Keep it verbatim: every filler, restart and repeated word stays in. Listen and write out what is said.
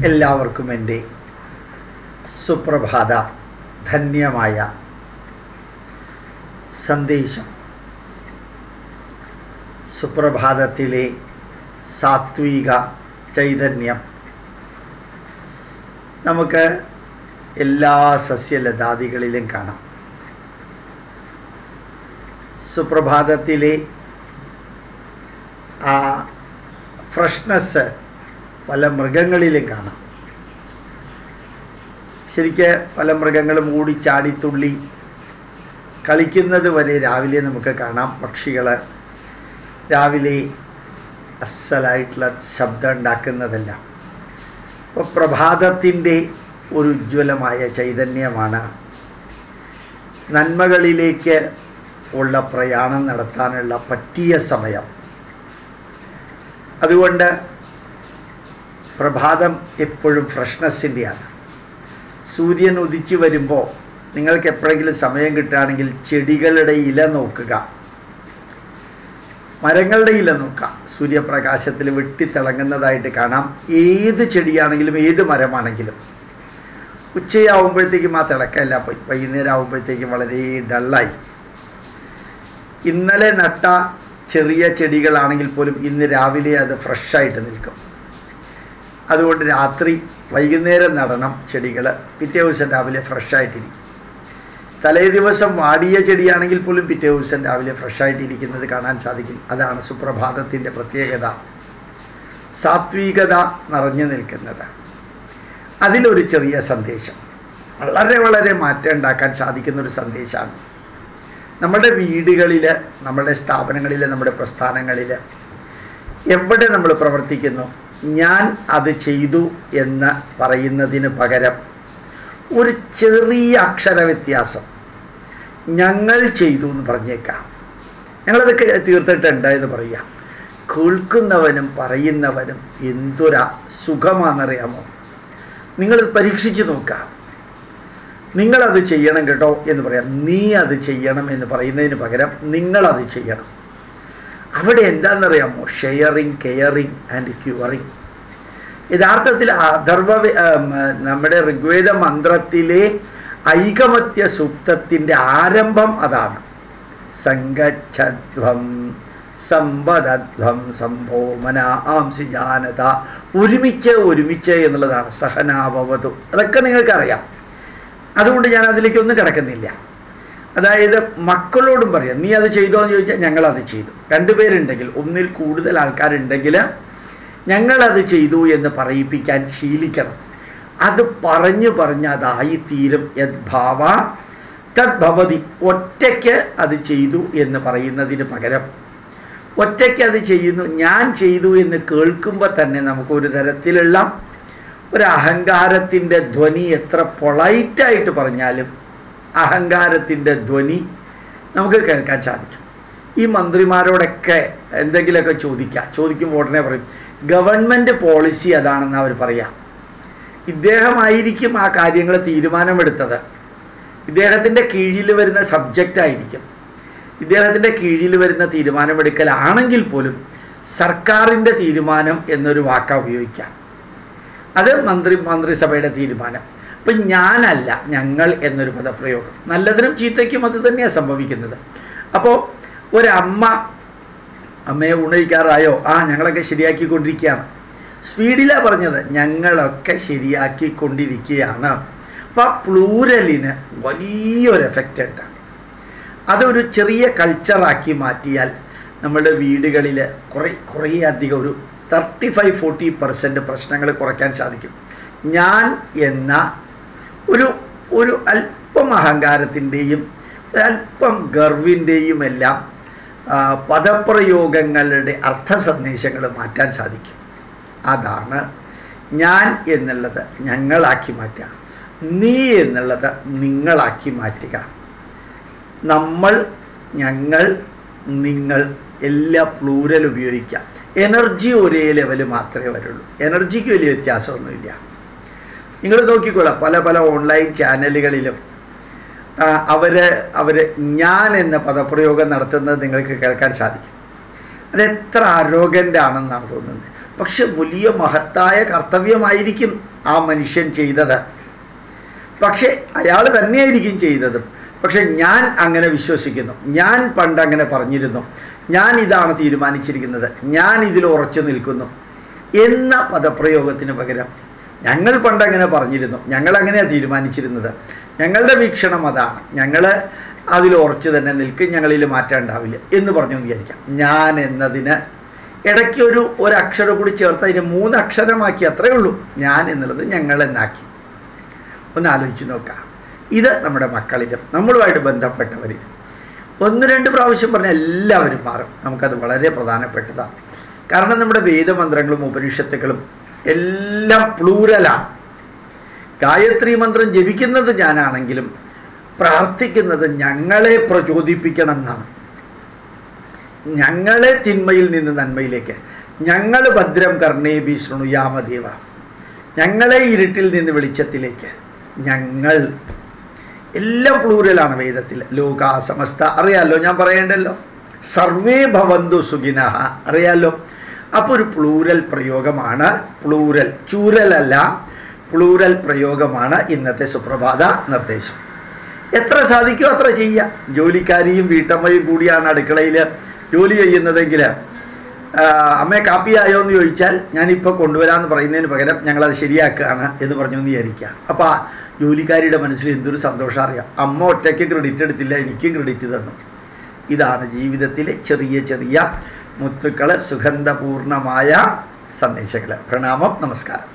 എല്ലാവർക്കും എൻ്റെ സുപ്രഭാത ധന്യമായ സന്ദേശം. സുപ്രഭാതത്തിലെ സാത്വിക ചൈതന്യം നമുക്ക് എല്ലാ സസ്യലതാദികളിലും കാണാം. സുപ്രഭാതത്തിലെ ആ ഫ്രഷ്നെസ് പല മൃഗങ്ങളിലും കാണാം. ശരിക്ക് പല മൃഗങ്ങളും ഓടിച്ചാടി തുള്ളി കളിക്കുന്നത് വരെ രാവിലെ നമുക്ക് കാണാം. പക്ഷികൾ രാവിലെ അസലായിട്ടുള്ള ശബ്ദം ഉണ്ടാക്കുന്നതല്ല. അപ്പോൾ പ്രഭാതത്തിൻ്റെ ഒരു ഉജ്ജ്വലമായ ചൈതന്യമാണ് നന്മകളിലേക്ക് ഉള്ള പ്രയാണം നടത്താനുള്ള പറ്റിയ സമയം. അതുകൊണ്ട് പ്രഭാതം എപ്പോഴും ഫ്രഷ്നെസ്സിൻ്റെയാണ്. സൂര്യൻ ഉദിച്ചു വരുമ്പോൾ നിങ്ങൾക്ക് എപ്പോഴെങ്കിലും സമയം കിട്ടുകയാണെങ്കിൽ ചെടികളുടെ ഇല നോക്കുക, മരങ്ങളുടെ ഇല നോക്കുക. സൂര്യപ്രകാശത്തിൽ വെട്ടിത്തിളങ്ങുന്നതായിട്ട് കാണാം. ഏത് ചെടിയാണെങ്കിലും ഏത് മരമാണെങ്കിലും ഉച്ചയാവുമ്പോഴത്തേക്കും ആ തിളക്കമല്ല പോയി, വൈകുന്നേരം ആകുമ്പോഴത്തേക്കും വളരെ ഡള്ളായി. ഇന്നലെ നട്ട ചെറിയ ചെടികളാണെങ്കിൽ പോലും ഇന്ന് രാവിലെ അത് ഫ്രഷായിട്ട് നിൽക്കും. അതുകൊണ്ട് രാത്രി വൈകുന്നേരം നടണം ചെടികൾ, പിറ്റേ ദിവസം രാവിലെ ഫ്രഷായിട്ടിരിക്കും. തലേ ദിവസം വാടിയ ചെടിയാണെങ്കിൽ പോലും പിറ്റേ ദിവസം രാവിലെ ഫ്രഷായിട്ടിരിക്കുന്നത് കാണാൻ സാധിക്കും. അതാണ് സുപ്രഭാതത്തിൻ്റെ പ്രത്യേകത, സാത്വികത നിറഞ്ഞു നിൽക്കുന്നത്. അതിലൊരു ചെറിയ സന്ദേശം, വളരെ വളരെ മാറ്റം ഉണ്ടാക്കാൻ സാധിക്കുന്നൊരു സന്ദേശമാണ്. നമ്മുടെ വീടുകളിൽ, നമ്മുടെ സ്ഥാപനങ്ങളിൽ, നമ്മുടെ പ്രസ്ഥാനങ്ങളിൽ എവിടെ നമ്മൾ പ്രവർത്തിക്കുന്നു, ഞാൻ അത് ചെയ്തു എന്ന് പറയുന്നതിന് പകരം ഒരു ചെറിയ അക്ഷര വ്യത്യാസം, ഞങ്ങൾ ചെയ്തു എന്ന് പറഞ്ഞേക്കാം. ഞങ്ങളതൊക്കെ തീർത്തിട്ടുണ്ട് എന്ന് പറയാം. കേൾക്കുന്നവനും പറയുന്നവനും എന്തൊരു സുഖമാണെന്നറിയാമോ? നിങ്ങളത് പരീക്ഷിച്ച് നോക്കാം. നിങ്ങളത് ചെയ്യണം കേട്ടോ എന്ന് പറയാം. നീ അത് ചെയ്യണം എന്ന് പറയുന്നതിന് പകരം നിങ്ങളത് ചെയ്യണം. അവിടെ എന്താണെന്നറിയാമോ? Sharing, caring and curing. യഥാർത്ഥത്തിൽ അഥർവ നമ്മുടെ ഋഗ്വേദ മന്ത്രത്തിലെ ഐകമത്യ സൂക്തത്തിൻ്റെ ആരംഭം അതാണ്. സംഗച്ഛധ്വം സമ്പദധ്വം സംഭോമന ആംസി ജാനത. ഒരുമിച്ച് ഒരുമിച്ച് എന്നുള്ളതാണ്. സഹനാവവതു, അതൊക്കെ നിങ്ങൾക്കറിയാം. അതുകൊണ്ട് ഞാൻ അതിലേക്കൊന്നും കിടക്കുന്നില്ല. അതായത് മക്കളോടും പറയാം, നീ അത് ചെയ്തോ എന്ന് ചോദിച്ചാൽ ഞങ്ങളത് ചെയ്തു. രണ്ടുപേരുണ്ടെങ്കിൽ, ഒന്നിൽ കൂടുതൽ ആൾക്കാരുണ്ടെങ്കിൽ ഞങ്ങളത് ചെയ്തു എന്ന് പറയിപ്പിക്കാൻ ശീലിക്കണം. അത് പറഞ്ഞു പറഞ്ഞ് അതായിത്തീരും. യദ്ഭാവ തദ്ഭവതി. ഒറ്റയ്ക്ക് അത് ചെയ്തു എന്ന് പറയുന്നതിന് പകരം ഒറ്റയ്ക്ക് അത് ചെയ്യുന്നു, ഞാൻ ചെയ്തു എന്ന് കേൾക്കുമ്പോൾ തന്നെ നമുക്കൊരു തരത്തിലുള്ള ഒരു അഹങ്കാരത്തിൻ്റെ ധ്വനി, എത്ര പൊളൈറ്റായിട്ട് പറഞ്ഞാലും അഹങ്കാരത്തിൻ്റെ ധ്വനി നമുക്ക് കേൾക്കാൻ സാധിക്കും. ഈ മന്ത്രിമാരോടൊക്കെ എന്തെങ്കിലുമൊക്കെ ചോദിക്കുക, ചോദിക്കുമ്പോൾ ഉടനെ പറയും ഗവൺമെൻറ് പോളിസി അതാണെന്ന് അവർ പറയാം. ഇദ്ദേഹമായിരിക്കും ആ കാര്യങ്ങൾ തീരുമാനമെടുത്തത്. ഇദ്ദേഹത്തിൻ്റെ കീഴിൽ വരുന്ന സബ്ജക്റ്റ് ആയിരിക്കും. ഇദ്ദേഹത്തിൻ്റെ കീഴിൽ വരുന്ന തീരുമാനമെടുക്കലാണെങ്കിൽ പോലും സർക്കാരിൻ്റെ തീരുമാനം എന്നൊരു വാക്ക ഉപയോഗിക്കാം. അത് മന്ത്രി മന്ത്രിസഭയുടെ തീരുമാനം. അപ്പം ഞാനല്ല, ഞങ്ങൾ എന്നൊരു പദപ്രയോഗം. നല്ലതിനും ചീത്തയ്ക്കും അത് തന്നെയാണ് സംഭവിക്കുന്നത്. അപ്പോൾ ഒരമ്മ, അമ്മയെ ഉണയിക്കാറായോ? ആ ഞങ്ങളൊക്കെ ശരിയാക്കിക്കൊണ്ടിരിക്കുകയാണ്. സ്പീഡിലാണ് പറഞ്ഞത്, ഞങ്ങളൊക്കെ ശരിയാക്കിക്കൊണ്ടിരിക്കുകയാണ്. അപ്പോൾ ആ പ്ലൂരലിന് വലിയൊരു എഫക്റ്റ് ഉണ്ട്. അതൊരു ചെറിയ കൾച്ചറാക്കി മാറ്റിയാൽ നമ്മുടെ വീടുകളിൽ കുറേ കുറേ അധികം ഒരു തേർട്ടി ഫൈവ് ഫോർട്ടി പെർസെൻറ്റ് പ്രശ്നങ്ങൾ കുറയ്ക്കാൻ സാധിക്കും. ഞാൻ എന്ന ഒരു ഒരു അല്പം അഹങ്കാരത്തിൻ്റെയും ഒരല്പം ഗർവിൻ്റെയും എല്ലാം പദപ്രയോഗങ്ങളുടെ അർത്ഥ സന്ദേശങ്ങൾ മാറ്റാൻ സാധിക്കും. അതാണ് ഞാൻ എന്നുള്ളത് ഞങ്ങളാക്കി മാറ്റുക, നീ എന്നുള്ളത് നിങ്ങളാക്കി മാറ്റുക. നമ്മൾ, ഞങ്ങൾ, നിങ്ങൾ എല്ലാ പ്ലൂരൽ ഉപയോഗിക്കാം. എനർജി ഒരേ ലെവൽ മാത്രമേ വരുള്ളൂ. എനർജിക്ക് വലിയ വ്യത്യാസമൊന്നുമില്ല. നിങ്ങൾ നോക്കിക്കൊള്ളാം, പല പല ഓൺലൈൻ ചാനലുകളിലും അവർ അവർ ഞാൻ എന്ന പദപ്രയോഗം നടത്തുന്നത് നിങ്ങൾക്ക് കേൾക്കാൻ സാധിക്കും. അതെത്ര അരോഗൻ്റ് ആണെന്നാണ് തോന്നുന്നത്. പക്ഷെ വലിയ മഹത്തായ കർത്തവ്യമായിരിക്കും ആ മനുഷ്യൻ ചെയ്തത്. പക്ഷേ അയാൾ തന്നെയായിരിക്കും ചെയ്തത്. പക്ഷെ ഞാൻ അങ്ങനെ വിശ്വസിക്കുന്നു, ഞാൻ പണ്ട് അങ്ങനെ പറഞ്ഞിരുന്നു, ഞാൻ ഇതാണ് തീരുമാനിച്ചിരിക്കുന്നത്, ഞാൻ ഇതിൽ ഉറച്ചു നിൽക്കുന്നു എന്ന പദപ്രയോഗത്തിന് പകരം ഞങ്ങൾ പണ്ട് അങ്ങനെ പറഞ്ഞിരുന്നു, ഞങ്ങൾ അങ്ങനെയാണ് തീരുമാനിച്ചിരുന്നത്, ഞങ്ങളുടെ വീക്ഷണം അതാണ്, ഞങ്ങൾ അതിൽ ഉറച്ചു തന്നെ നിൽക്കും, ഞങ്ങളിൽ മാറ്റം ഉണ്ടാവില്ല എന്ന് പറഞ്ഞു വിചാരിക്കാം. ഞാൻ എന്നതിന് ഇടയ്ക്ക് ഒരു ഒരക്ഷരം കൂടി ചേർത്ത് അതിന് മൂന്ന് അക്ഷരമാക്കി, അത്രയേ ഉള്ളൂ. ഞാൻ എന്നുള്ളത് ഞങ്ങൾ എന്നാക്കി. ഒന്ന് ആലോചിച്ച് നോക്കാം. ഇത് നമ്മുടെ മക്കളിലും നമ്മളുമായിട്ട് ബന്ധപ്പെട്ടവരിലും ഒന്ന് രണ്ട് പ്രാവശ്യം പറഞ്ഞാൽ എല്ലാവരും മാറും. നമുക്കത് വളരെ പ്രധാനപ്പെട്ടതാണ്. കാരണം നമ്മുടെ വേദമന്ത്രങ്ങളും ഉപനിഷത്തുക്കളും എല്ലാം പ്ലൂരലാണ്. ഗായത്രി മന്ത്രം ജപിക്കുന്നത് ഞാനാണെങ്കിലും പ്രാർത്ഥിക്കുന്നത് ഞങ്ങളെ പ്രചോദിപ്പിക്കണം എന്നാണ്. ഞങ്ങളെ തിന്മയിൽ നിന്ന് നന്മയിലേക്ക്, ഞങ്ങൾ ഭദ്രം കർണേഭി ശൃണുയാമദേവ, ഞങ്ങളെ ഇരുട്ടിൽ നിന്ന് വെളിച്ചത്തിലേക്ക്, ഞങ്ങൾ എല്ലാം പ്ലൂരലാണ് വേദത്തിൽ. ലോകാ സമസ്ത അറിയാലോ, ഞാൻ പറയേണ്ടല്ലോ. സർവേ ഭവന്തു സുഖിനഃ അറിയാലോ. അപ്പോൾ ഒരു പ്ലൂരൽ പ്രയോഗമാണ്, പ്ലൂരൽ ചൂരലല്ല, പ്ലൂരൽ പ്രയോഗമാണ് ഇന്നത്തെ സുപ്രഭാത നിർദ്ദേശം. എത്ര സാധിക്കുമോ അത്ര ചെയ്യുക. ജോലിക്കാരിയും വീട്ടമ്മയും കൂടിയാണ് അടുക്കളയിൽ ജോലി ചെയ്യുന്നതെങ്കിൽ അമ്മയെ കാപ്പിയായോ എന്ന് ചോദിച്ചാൽ ഞാനിപ്പോൾ കൊണ്ടുവരാമെന്ന് പറയുന്നതിന് പകരം ഞങ്ങളത് ശരിയാക്കുകയാണ് എന്ന് പറഞ്ഞു എന്ന് വിചാരിക്കുക. അപ്പോൾ ആ ജോലിക്കാരിയുടെ മനസ്സിൽ എന്തൊരു സന്തോഷം അറിയാം. അമ്മ ഒറ്റയ്ക്ക് ക്രെഡിറ്റ് എടുത്തില്ല, എനിക്കും ക്രെഡിറ്റ് തന്നു. ഇതാണ് ജീവിതത്തിലെ ചെറിയ ചെറിയ മുത്തുക്കൾ, സുഗന്ധപൂർണമായ സന്ദേശങ്ങൾ. പ്രണാമം, നമസ്കാരം.